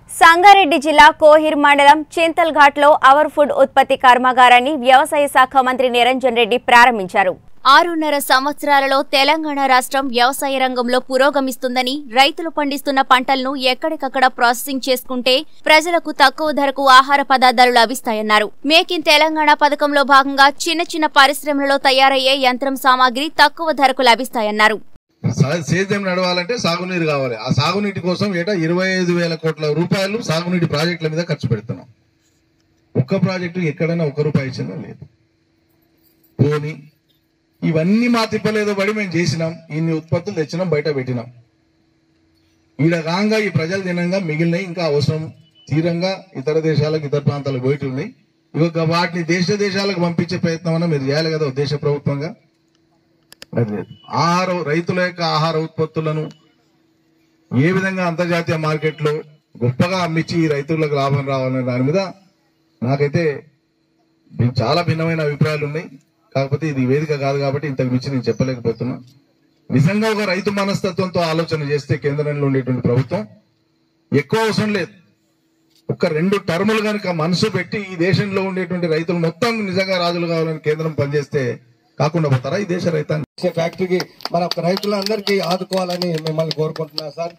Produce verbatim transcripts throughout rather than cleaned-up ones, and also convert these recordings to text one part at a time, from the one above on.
సంగారెడ్డి జిల్లా కోహిర్ మండలం చింతల్ఘాట్లో our food ఉత్పత్తి కర్మాగారాన్ని వ్యవసాయ శాఖ మంత్రి నిరంజన్ రెడ్డి ప్రారంభించారు. ఆరున్నర సంవత్సరాలలో తెలంగాణ రాష్ట్రం వ్యవసాయ రంగంలో పురోగమిస్తుందని, రైతులు పండిస్తున్న పంటలను ఎక్కడికక్కడ ప్రాసెసింగ్ చేసుకుంటే ప్రజలకు తక్కువ ధరకు ఆహార పదార్థాలు లభిస్తాయన్నారు. మేక్ ఇన్ తెలంగాణ పథకంలో భాగంగా చిన్న చిన్న పరిశ్రమలలో తయారయ్యే యంత్రం సామాగ్రి తక్కువ ధరకు లభిస్తాయన్నారు. సేద్యం నడవాలంటే సాగునీరు కావాలి. ఆ సాగునీటి కోసం ఏటా ఇరవై ఐదు వేల కోట్ల రూపాయలు సాగునీటి ప్రాజెక్టుల మీద ఖర్చు పెడుతున్నాం. ఒక్క ప్రాజెక్టు ఎక్కడైనా ఒక్క రూపాయి ఇచ్చిందో లేదు. పోనీ ఇవన్నీ మా తిప్పలేదో పడి మేము చేసినాం, ఇన్ని ఉత్పత్తులు తెచ్చినాం, బయట పెట్టినాం. ఈడ కాంగా ఈ ప్రజలు తినంగా మిగిలినవి ఇంకా అవసరం తీరంగా ఇతర దేశాలకు ఇతర ప్రాంతాలకు పోయి ఉన్నాయి. ఇక వాటిని దేశ దేశాలకు పంపించే ప్రయత్నం అన్నా మీరు చేయాలి కదా దేశ ప్రభుత్వంగా. ఆహార రైతుల యొక్క ఆహార ఉత్పత్తులను ఏ విధంగా అంతర్జాతీయ మార్కెట్లో గొప్పగా అమ్మించి రైతులకు లాభం రావాలనే దాని మీద నాకైతే చాలా భిన్నమైన అభిప్రాయాలు ఉన్నాయి. కాకపోతే ఇది వేదిక కాదు కాబట్టి ఇంతకు మించి నేను చెప్పలేకపోతున్నా. నిజంగా ఒక రైతు మనస్తత్వంతో ఆలోచన చేస్తే కేంద్రంలో ఉండేటువంటి ప్రభుత్వం ఎక్కువ అవసరం లేదు. ఒక రెండు టర్ములు కనుక మనసు పెట్టి ఈ దేశంలో ఉండేటువంటి రైతులు మొత్తం నిజంగా రాజులు కావాలని కేంద్రం పనిచేస్తే కాకుండా పోతారా ఈ దేశ రైతాంగం? ఫ్యాక్టరీకి మన రైతులందరికీ ఆదుకోవాలని మిమ్మల్ని కోరుకుంటున్నా సార్.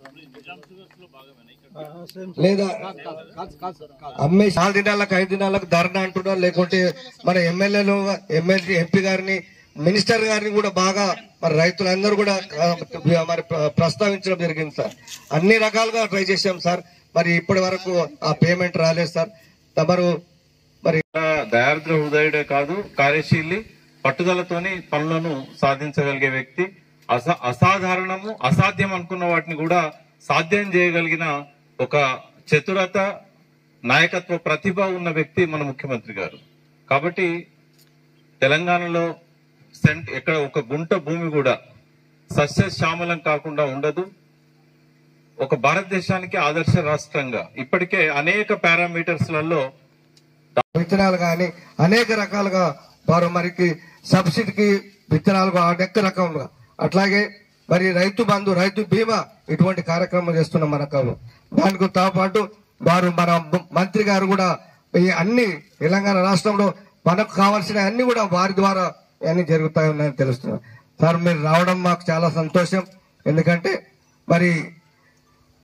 లేదా అమ్మే నాలుగు దినాలకు ఐదు దినాలకు ధర్నా అంటున్నారు, లేకుంటే మన ఎమ్మెల్యేలు ఎమ్మెల్యే ఎంపీ గారిని మినిస్టర్ గారిని కూడా బాగా మరి రైతులందరూ కూడా మరి ప్రస్తావించడం జరిగింది సార్. అన్ని రకాలుగా ట్రై చేశాం సార్. మరి ఇప్పటి వరకు ఆ పేమెంట్ రాలేదు సార్. తమరు మరి దయార్ద్ర హృదయుడే కాదు, కార్యశీలి పట్టుదలతోని పనులను సాధించగలిగే వ్యక్తి. అసా అసాధారణము అసాధ్యం అనుకున్న వాటిని కూడా సాధ్యం చేయగలిగిన ఒక చతురత, నాయకత్వ ప్రతిభ ఉన్న వ్యక్తి మన ముఖ్యమంత్రి గారు. కాబట్టి తెలంగాణలో సెంట్ ఎక్కడ ఒక గుంట భూమి కూడా సస్యశ్యామలం కాకుండా ఉండదు. ఒక భారతదేశానికి ఆదర్శ రాష్ట్రంగా ఇప్పటికే అనేక పారామీటర్స్లలో విత్తనాలు కానీ అనేక రకాలుగా వారు మరికి సబ్సిడీకి విత్తనాలు అనేక రకంగా, అట్లాగే మరి రైతు బంధు, రైతు బీమా ఇటువంటి కార్యక్రమం చేస్తున్న మనకు. దానికి పాటు వారు మన మంత్రి గారు కూడా ఈ అన్ని తెలంగాణ రాష్ట్రంలో మనకు కావాల్సిన అన్ని కూడా వారి ద్వారా అన్ని జరుగుతాయని తెలుస్తున్నాం సార్. మీరు రావడం మాకు చాలా సంతోషం. ఎందుకంటే మరి